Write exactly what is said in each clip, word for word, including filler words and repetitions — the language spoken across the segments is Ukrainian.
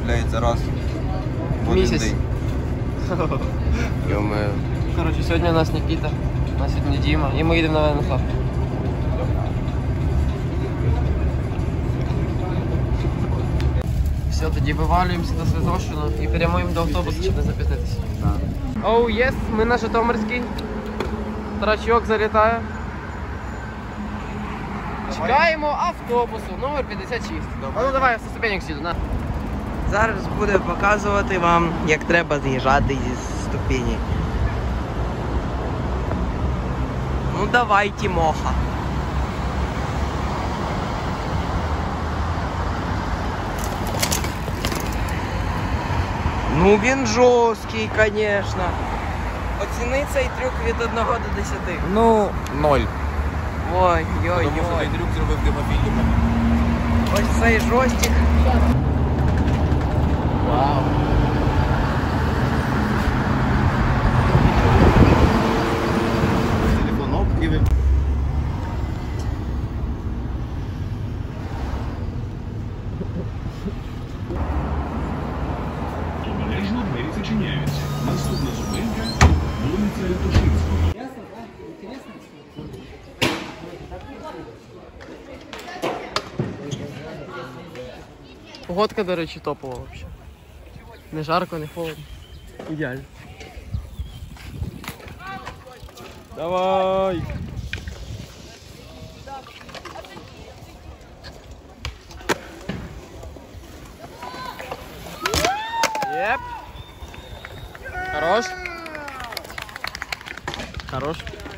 купляється раз в один місяць. день. Йо-моє. Коротше, сьогодні у нас Нікіта, у нас сьогодні Діма, і ми їдемо на ВНХ. Все, тоді вивалюємося до Святошина і прямуємо до автобусу, щоб не запізнитися. Оу, oh, єс, ми на Житомирський. Трачок залітає. Чекаємо автобусу, номер п'ятдесят шість. А ну давай, со ступенек сіду, на. Зараз буде показувати вам, як треба з'їжджати зі ступені. Ну давай, Тімоха. Ну він жорсткий, звісно. Оціни цей трюк від одного до десяти. Ну, ноль. Ой, ой, Тому що ой. той трюк зробив демофільник. Ось цей жостик. Вау. Телефон і ви... Обережно двері зачиняються. Наступна зупинка – вулиця Лятошинського. Погодка, до речі, топова взагалі. Не жарко, не холодно. Ідеально. Давай! Єп! Хорош! Хорош!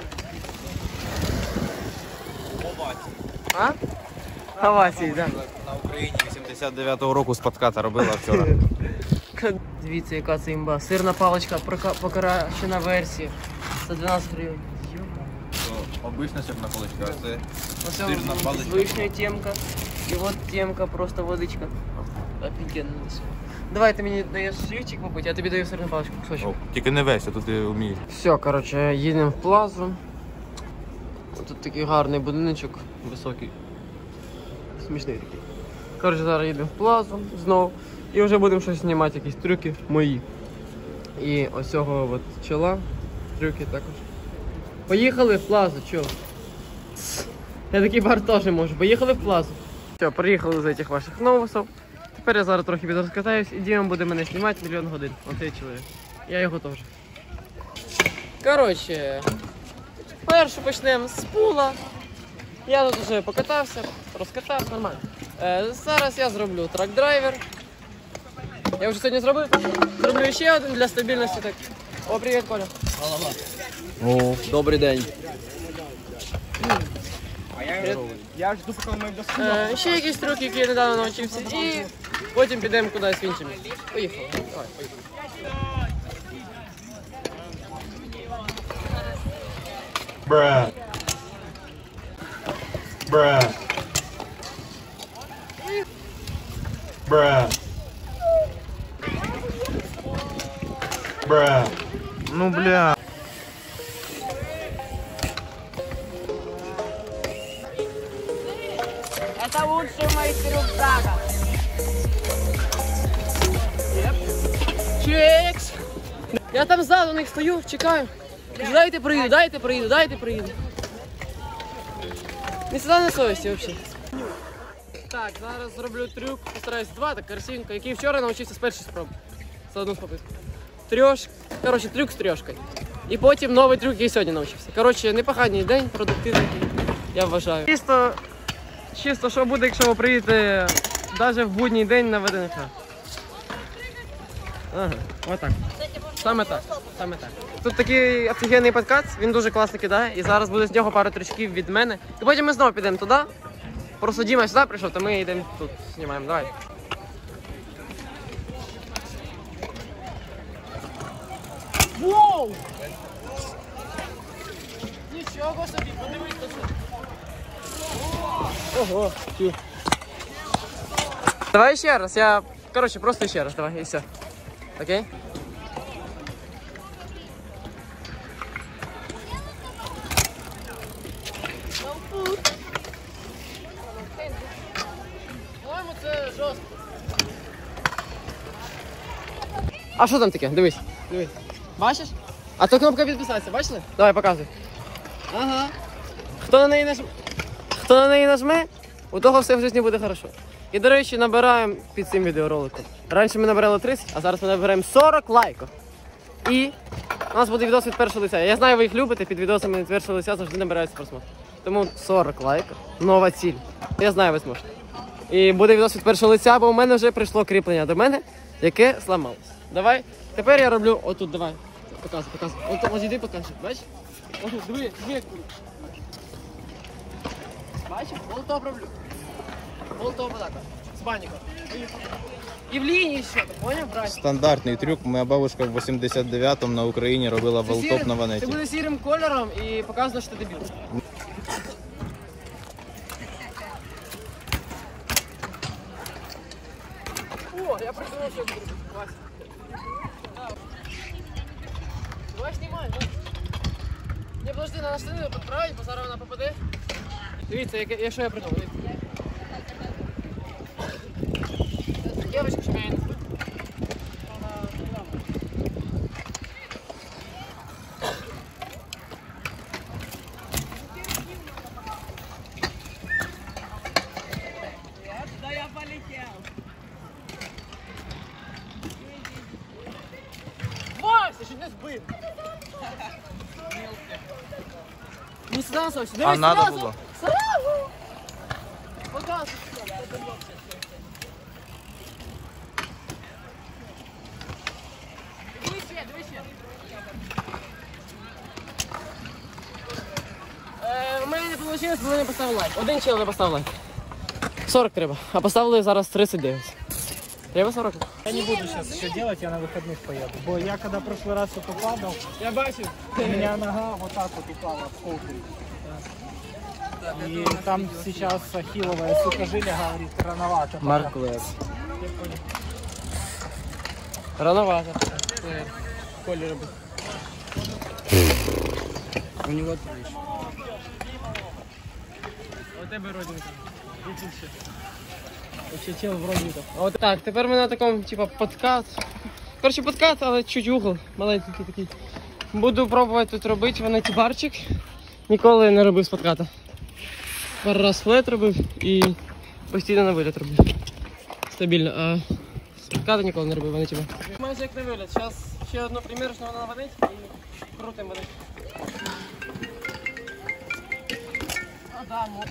А? Хавасій, да. На Україні вісімдесят дев'ятого року спадката робила вчора. Дивіться, яка це імба. Сирна паличка, покращена версія. За дванадцять гривень. Обична сирна паличка, а це Ось сирна з паличка. вишнею темка. І от темка, просто водичка. Офігенно. Давай, ти мені даєш шрифтик попити, я тобі даю сирну паличку, кусочок. О, тільки не весь, а тут ти вмієш. Все, коротше, їдемо в Плазу. Тут такий гарний будиночок, високий. Смішний такий. Коротше, зараз їдемо в Плазу знову. І вже будемо щось знімати, якісь трюки мої. І ось цього от чола, трюки також. Поїхали в Плазу, чо? Я такий бар теж можу. Поїхали в Плазу. Все, приїхали з цих ваших новусів. Тепер я зараз трохи підрозкатаюсь і Діма буде мене знімати мільйон годин. Оцей чоловік. Я його теж. Коротше, перше почнемо з пула. Я тут вже покатався, розкатав, нормально. Е, зараз я зроблю трак-драйвер. Я вже сьогодні зробив. Зроблю ще один для стабільності. Так. О, привіт, Коля. О, добрий день. Я жду, поки ми до Е, ще якісь трюки, які я недавно навчився. І потім підемо кудись в іншим. Поїхали. Давай, поїхали. Bruh. Bruh. Bruh. Bruh. Ну, бля. Это лучший мастер рюкзака. Чекс! Я там ззаду них стою, чекаю. Дайте приїду, дайте приїду, дайте приїду. Не сюди на совісті взагалі. Так, зараз зроблю трюк, постараюсь два, так красивенько, який вчора навчився з першої спроби. За одну спробу. Трьош, коротше, трюк з трьошкою. І потім новий трюк, який сьогодні навчився. Коротше, непоганий день, продуктивний, я вважаю. Чисто, чисто, що буде, якщо ви приїдете навіть в будній день на ВДНХ. Ага, отак. Саме так, саме так. Тут такий офігенний подкат, він дуже класно кидає, і зараз буде з нього пару трючків від мене. І потім ми знову підемо туди. Просто Діма сюди прийшов, то ми йдемо тут, знімаємо, давай. Воу! Нічого собі, подивись на це. Ого, тю. Давай ще раз, я, коротше, просто ще раз, давай, і все. Окей? По-моєму, це жорстко. А що там таке? Дивись. Дивись. Бачиш? А то кнопка підписатися, бачили? Давай, показуй. Ага. Хто на неї нажме, Хто на неї нажме, у того все в житті буде хорошо. І, до речі, набираємо під цим відеороликом. Раніше ми набирали тридцять, а зараз ми набираємо сорок лайків. І у нас буде відос від першого лиця. Я знаю, ви їх любите, під відосами від першого лиця завжди набираються просмотр. Тому сорок лайків. Нова ціль. Я знаю, ви зможете. І буде відос від першого лиця, бо у мене вже прийшло кріплення до мене, яке зламалось. Давай. Тепер я роблю отут, давай. Показуй, показуй. От ось іди покажи. Бачиш? Отут, диви, диви. Бачиш? Волтоп роблю. Волтоп отак. З баніком. І в лінії ще, поняв, брать? Стандартний трюк. Моя бабушка в вісімдесят дев'ятому на Україні робила волтоп на Це ванеті. буде сірим кольором і показано, що ти дебіл. О, я придумал, что я буду робити. Вася. Давай знімай, да? Не, подожди, треба штанину підправити, бо зараз вона попаде. Дивіться, яке- я- що я придумав, дивіться. Девочка, щоб я її не збив. Вона недавно. Да я полетел. Вася, чуть не збив. Не сюди насовся. А Дивись, надо сразу. було? Сразу. Показуй. Дивись ще, дивись ще. Е, У мене не вийшло, бо не поставив лайк. Один чел не поставив лайк. сорок треба, а поставили зараз тридцать дев'ять. Треба сорок? Я не буду сейчас еще делать, я на выходных поеду. Бо я когда в прошлый раз только падал, Я бачив. у меня нога вот так вот упала в холку. И там сейчас ахилловая сухожилие говорит рановато. Марк Лес. Рановато. Е, Колі робить. У него трыщ. У тебе родинка. І тут ще. Ще чел в родинках. От так, тепер ми на такому, типа, подкат. Коротше, подкат, але чуть угол. Маленький такий. Буду пробувати тут робити ванеті барчик. Ніколи не робив з подката. Пару раз флет робив і постійно на виліт робив. Стабільно, а з подката ніколи не робив ванеті бар. Майже як на виліт. Зараз ще одну примірочну на ванеті і крутимо ванеті. А, да, мо.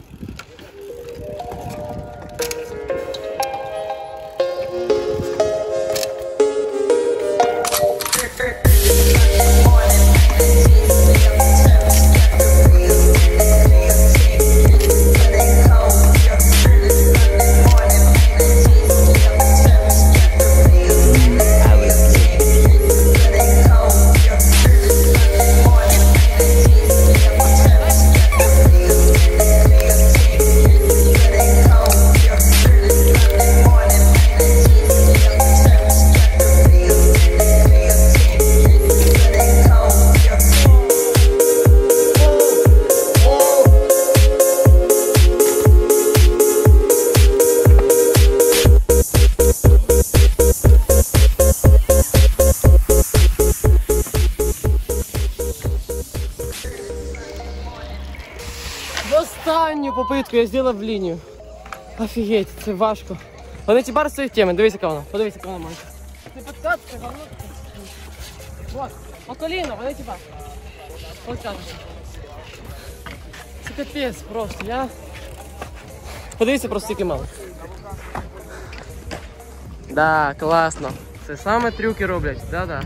Останню попитку я зробив в лінію. Офігеть, це важко. Вони ці бар стоїть теми, дивись, яка вона. Подивись, яка вона маленька. Це подкат, це говно. Вот, по коліна, вони ті бар. Подкат. Це капець просто, я... Подивіться просто, скільки мало. Да, класно. Це саме трюки роблять, да-да.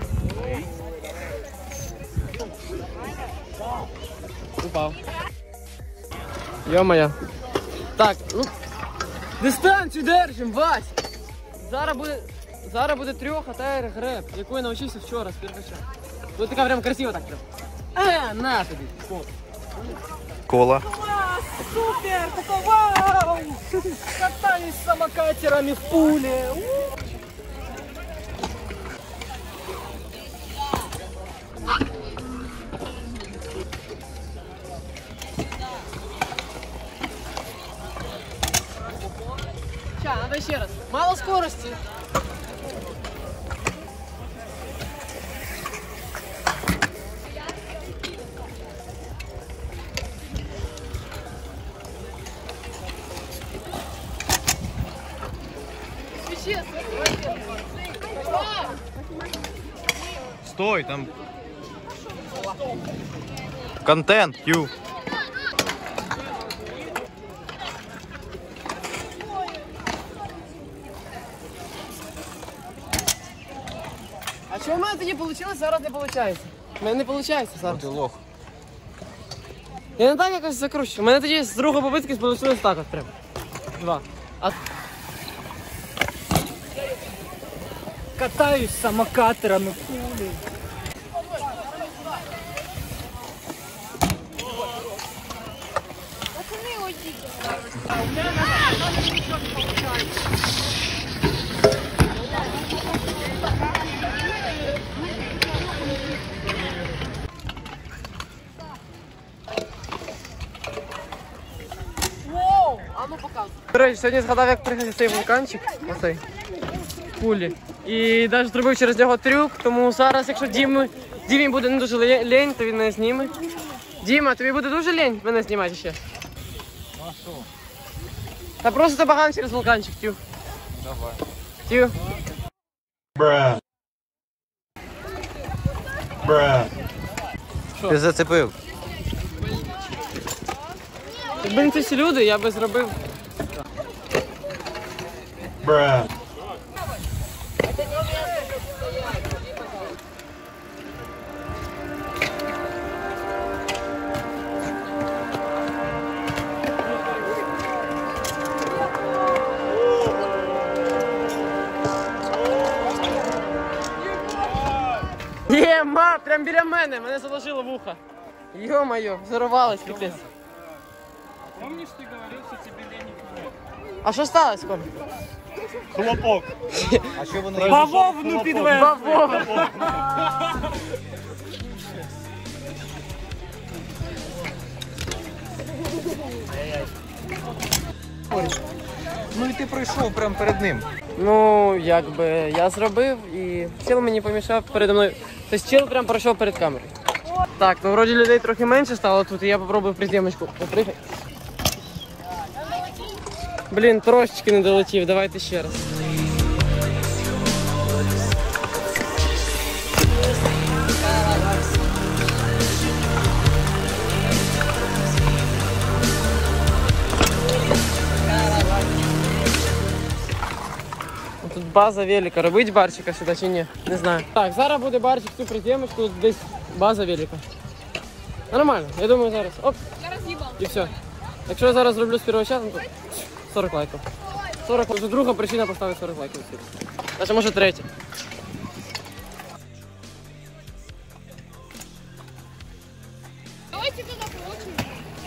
Упав. Йо-моє. Так, ну, дистанцію держим, Вась! Зараз буде, зараз буде трьох тайр греб, яку я навчився вчора з первача. Ну така прям красиво так. А, на тобі. О. Кола. Супер! Такой вау! Катались с самокатерами в пуле! Ща, надо ще раз. Мало скорості. Стой, там... Контент, ю. А що в мене тоді вийшло, зараз не виходить? У мене не виходить зараз. Ти лох. Я не так якось закручу. У мене тоді з другої попитки вийшло так от прям. Два. А Катаюсь с самокатерами. Кули. А ну показуй. До речі, сьогодні згадав, як приїхав цей вулканчик, оцей, кулі. І навіть зробив через нього трюк, тому зараз, якщо Дімі, Дімі буде не дуже лє- лень, то він мене зніме. Діма, тобі буде дуже лень мене знімати ще? А що? Та просто забаган через вулканчик, тю. Давай. Тю. Ти зацепив. Якби не ці всі люди, я би зробив. Є, ма, прям біля мене, мене заложило вуха. Йо-моє, взорвалась піпець. Помнишь, ты говорил, что тебе лень играть? А що сталося, Коль? Хлопок. А що вони? Бавовну підвезли. Бавовна. Ну і ти пройшов прямо перед ним. Ну, якби я зробив і чел мені помішав передо мною. Тобто чел прям пройшов перед камерою. Так, ну вроді людей трохи менше стало тут, і я попробую приземочку попригати. Блін, трошечки не долетів, давайте ще раз. Тут база велика. Робить барчика сюди чи ні? Не знаю. Так, зараз буде барчик цю приземочку, тут десь база велика. Нормально, я думаю зараз. Оп. І все. Якщо я зараз зроблю з першого часу, то сорок лайків. сорок лайків. Вже друга причина поставити сорок лайків. Навіть може третя. Давайте туда получим.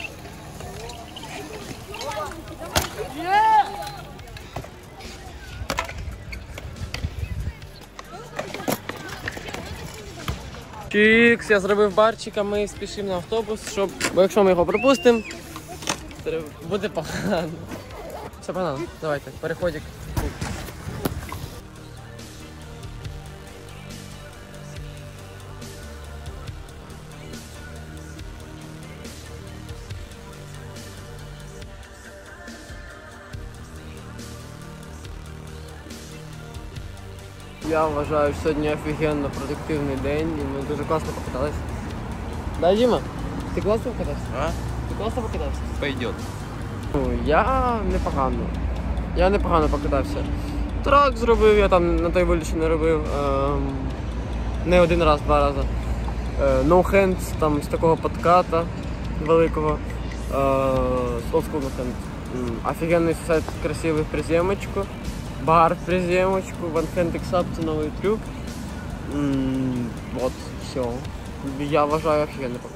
Чікс, я зробив барчик, а ми спішимо на автобус, щоб... Бо якщо ми його пропустимо, то буде погано. Все погано, давайте, переходик. Я вважаю, що сьогодні офігенно продуктивний день і ми дуже класно покаталися. Да, Діма? Ти класно покатався? А? Ти класно покатався? Пойдет. Ну, я непогано. Я непогано покатався. Трак зробив, я там на той вилічі не робив. Ем, не один раз, два рази. Е, no hands, там з такого подката великого. Е, old school no hands. М, Офігенний сет, красивий в приземочку. Бар в приземочку, one hand x-up, це новий трюк. М, Вот, все. Я вважаю офігенно покатався.